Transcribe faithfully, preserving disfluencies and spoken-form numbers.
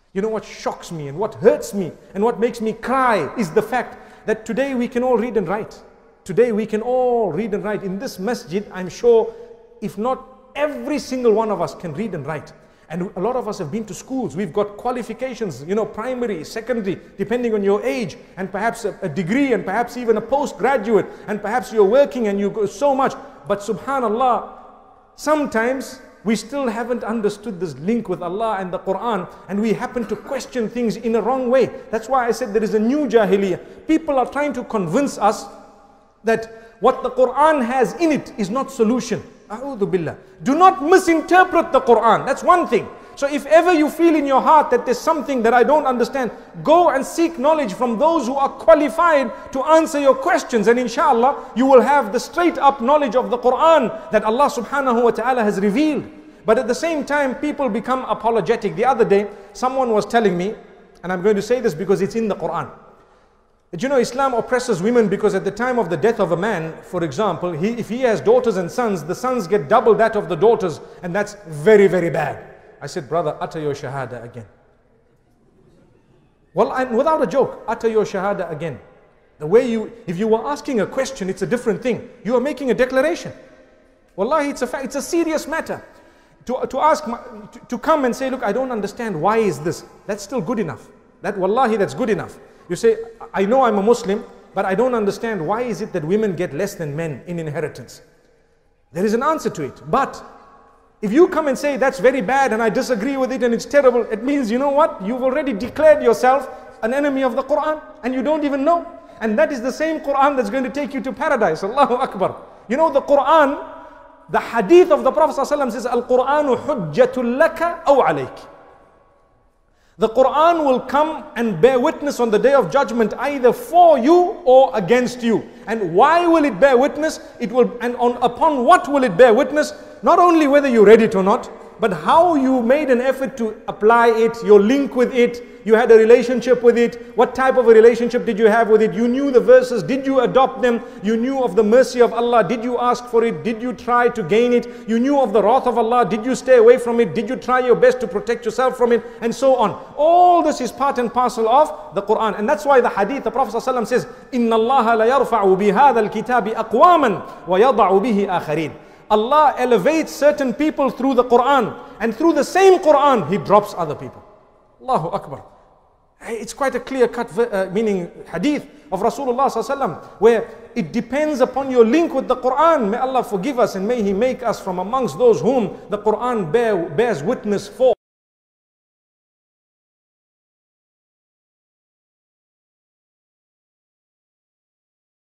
You know what shocks me and what hurts me and what makes me cry is the fact that today we can all read and write. Today we can all read and write. In this masjid, I'm sure, if not every single one of us can read and write. And a lot of us have been to schools. We've got qualifications, you know, primary, secondary, depending on your age, and perhaps a, a degree, and perhaps even a postgraduate, and perhaps you're working and you go so much. But subhanallah, sometimes we still haven't understood this link with Allah and the Quran, and we happen to question things in a wrong way. That's why I said there is a new jahiliyyah. People are trying to convince us that what the Quran has in it is not solution. A'udhu billah. Do not misinterpret the Quran. That's one thing. So if ever you feel in your heart that there's something that I don't understand, go and seek knowledge from those who are qualified to answer your questions, and inshallah you will have the straight up knowledge of the Quran that Allah subhanahu wa ta'ala has revealed. But at the same time, people become apologetic. The other day, someone was telling me, and I'm going to say this because it's in the Quran, that you know Islam oppresses women because at the time of the death of a man, for example, he, if he has daughters and sons, the sons get double that of the daughters, and that's very, very bad. I said, brother, utter your shahada again. Well, and without a joke, utter your shahada again. The way you, if you were asking a question, it's a different thing. You are making a declaration. Wallahi, it's a fact, it's a serious matter. To, to ask, to, to come and say, look, I don't understand, why is this? That's still good enough. That, wallahi, that's good enough. You say, I know I'm a Muslim, but I don't understand, why is it that women get less than men in inheritance? There is an answer to it. But if you come and say, that's very bad and I disagree with it and it's terrible, it means, you know what? You've already declared yourself an enemy of the Quran and you don't even know. And that is the same Quran that's going to take you to paradise. Allahu Akbar. You know, the Quran, the hadith of the Prophet ﷺ says, Al-Quranu hujjatul laka aw alayk. The Quran will come and bear witness on the day of judgment either for you or against you. And why will it bear witness? It will, and on, upon what will it bear witness? Not only whether you read it or not, but how you made an effort to apply it, your link with it, you had a relationship with it, what type of a relationship did you have with it, you knew the verses, did you adopt them, you knew of the mercy of Allah, did you ask for it, did you try to gain it, you knew of the wrath of Allah, did you stay away from it, did you try your best to protect yourself from it, and so on. All this is part and parcel of the Quran. And that's why the hadith, the Prophet ﷺ says, إِنَّ اللَّهَ لَيَرْفَعُ بِهَذَا الْكِتَابِ أَقْوَامًا وَيَضَعُ بِهِ آخَرِينَ. Allah elevates certain people through the Quran, and through the same Quran He drops other people. Allahu Akbar. It's quite a clear cut uh, meaning hadith of Rasulullah sallallahu alaihi wasallam, where it depends upon your link with the Quran. May Allah forgive us and may He make us from amongst those whom the Quran bear, bears witness for.